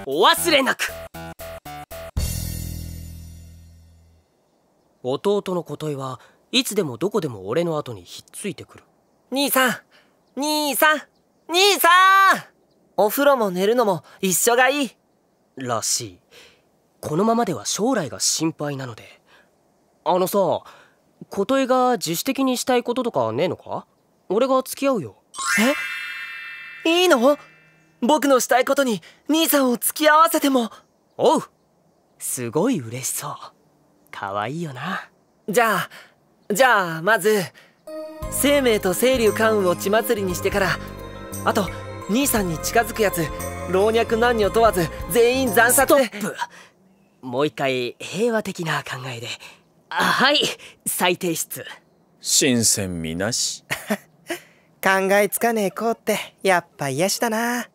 お忘れなく。弟の琴恵はいつでもどこでも俺の後にひっついてくる。 兄さん、兄さん、兄さん、お風呂も寝るのも一緒がいいらしい。このままでは将来が心配なので。あのさ、琴恵が自主的にしたいこととかねえのか？俺が付き合うよ。 いいの？僕のしたいことに兄さんを付き合わせても。 おう、すごい嬉しそう。かわいいよな。 じゃあまず生命と青龍関羽を血祭りにしてから、あと兄さんに近づくやつ老若男女問わず全員惨殺。 ストップ。もう一回平和的な考えで。はい、再提出。 新鮮味なし。 考えつかねえ子ってやっぱ癒しだな。